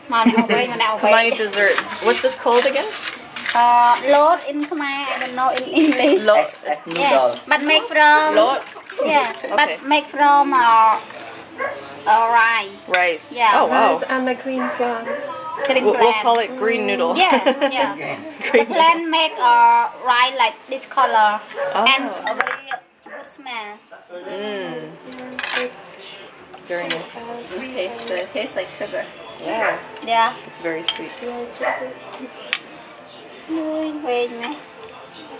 My dessert. What's this called again? Load in Khmer, I don't know in English. Load. As noodle. Yeah, but make from Load. yeah, Okay. but make from rice. Rice. Yeah. Oh wow. Rice and the green plant. Green We'll plant. call it green noodle. Yeah, yeah. The plant make rice like this color and a very good smell. Mm. Very nice. Tastes like sugar. Yeah. Yeah. It's very sweet. Yeah, it's really good. Nuôi về nhé.